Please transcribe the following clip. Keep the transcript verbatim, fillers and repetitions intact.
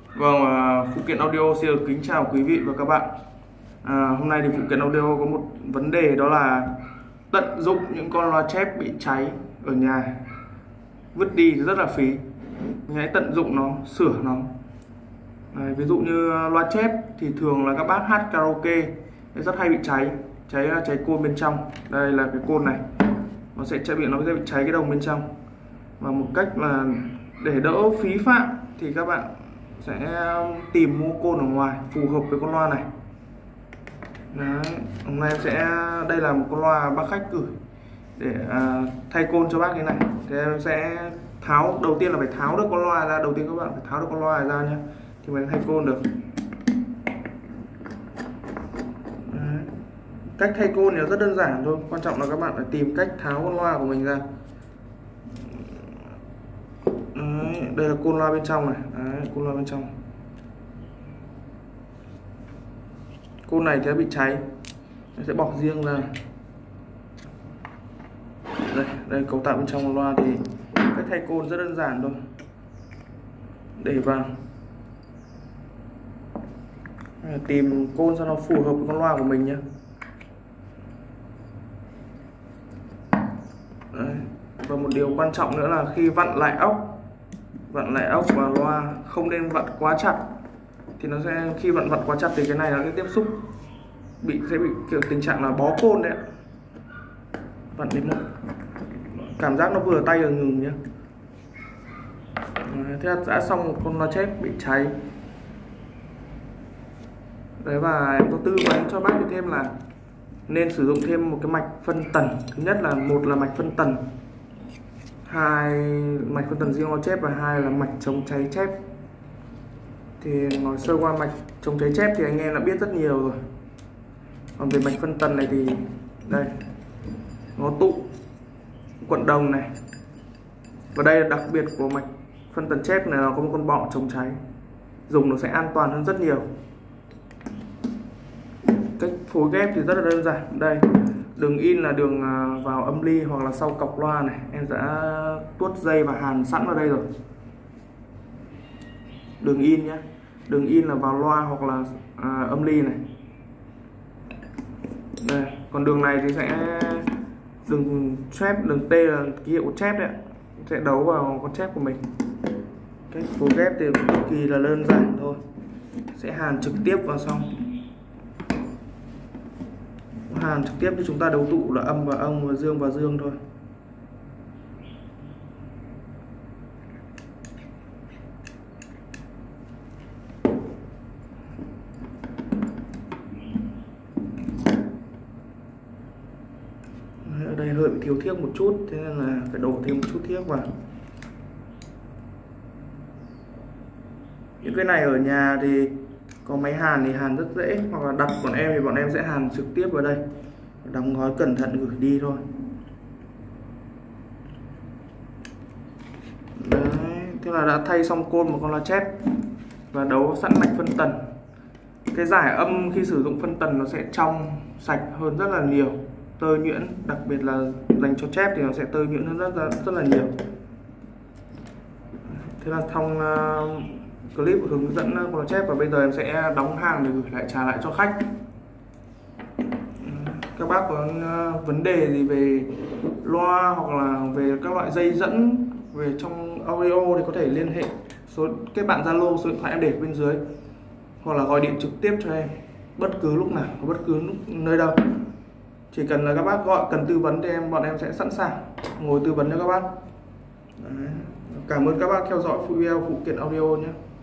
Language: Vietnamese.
Vâng, à, phụ kiện audio xin được kính chào quý vị và các bạn. À, hôm nay thì phụ kiện audio có một vấn đề, đó là tận dụng những con loa chép bị cháy ở nhà, vứt đi rất là phí. Mình hãy tận dụng nó, sửa nó. Đấy, ví dụ như loa chép thì thường là các bác hát karaoke rất hay bị cháy, cháy là cháy côn bên trong. Đây là cái côn này, nó sẽ bị nó sẽ bị cháy cái đồng bên trong. Và một cách là để đỡ phí phạm thì các bạn sẽ tìm mua côn ở ngoài phù hợp với con loa này. Đấy, hôm nay em sẽ đây là một con loa bác khách gửi để à, thay côn cho bác cái này. Thì em sẽ tháo, đầu tiên là phải tháo được con loa ra, đầu tiên các bạn phải tháo được con loa ra nhé thì mới thay côn được. Đấy, cách thay côn thì rất đơn giản thôi, quan trọng là các bạn phải tìm cách tháo con loa của mình ra. Đấy, đây là côn loa bên trong này. Đấy, côn loa bên trong. Côn này sẽ bị cháy, nó sẽ bỏ riêng ra. Đây, đây cấu tạo bên trong loa thì cách thay côn rất đơn giản thôi. Để vào, tìm côn cho nó phù hợp với con loa của mình nhé. Đấy. Và một điều quan trọng nữa là khi vặn lại ốc, vặn lại ốc và loa không nên vặn quá chặt, thì nó sẽ khi vặn vặn quá chặt thì cái này nó sẽ tiếp xúc bị sẽ bị kiểu tình trạng là bó côn đấy ạ. Vặn đến một cảm giác nó vừa tay vừa ngừng nhé. Thế là đã xong một con loa chép bị cháy. Đấy, và em có tư vấn cho bác thêm là nên sử dụng thêm một cái mạch phân tần. Thứ nhất là một là mạch phân tần, hai mạch phân tần riêng loa chép, và hai là mạch chống cháy chép. Thì nói sơ qua mạch chống cháy chép thì anh em đã biết rất nhiều rồi. Còn về mạch phân tần này thì đây, nó tụ cuộn đồng này. Và đây là đặc biệt của mạch phân tần chép này, là có một con bọ chống cháy, dùng nó sẽ an toàn hơn rất nhiều. Cách phối ghép thì rất là đơn giản. Đây, đường in là đường vào âm ly hoặc là sau cọc loa này, em đã tuốt dây và hàn sẵn vào đây rồi. Đường in nhé, đường in là vào loa hoặc là à, âm ly này. Đây, còn đường này thì sẽ đường chép, đường T là ký hiệu của chép đấy, sẽ đấu vào con chép của mình. Cách phối ghép thì cực kỳ là đơn giản thôi, sẽ hàn trực tiếp vào xong. Hàn trực tiếp thì chúng ta đấu tụ là âm và âm và dương và dương thôi. Ở đây hơi bị thiếu thiếc một chút, thế nên là phải đổ thêm một chút thiếc vào. Những cái này ở nhà thì có máy hàn thì hàn rất dễ, hoặc là đặt bọn em thì bọn em sẽ hàn trực tiếp vào đây, đóng gói cẩn thận gửi đi thôi. Đấy, thế là đã thay xong côn một con loa chép và đấu sẵn mạch phân tần. Cái giải âm khi sử dụng phân tần nó sẽ trong sạch hơn rất là nhiều, tơi nhuyễn, đặc biệt là dành cho chép thì nó sẽ tơi nhuyễn hơn rất là, rất là nhiều. Thế là xong uh, clip hướng dẫn con loa chép, và bây giờ em sẽ đóng hàng để gửi lại trả lại cho khách. Các bác có uh, vấn đề gì về loa hoặc là về các loại dây dẫn về trong audio thì có thể liên hệ số kết bạn Zalo, số điện thoại em để bên dưới, hoặc là gọi điện trực tiếp cho em bất cứ lúc nào, bất cứ lúc nơi đâu. Chỉ cần là các bác gọi cần tư vấn thì em bọn em sẽ sẵn sàng ngồi tư vấn cho các bác. Đấy. Cảm ơn các bác theo dõi video phụ kiện audio nhé.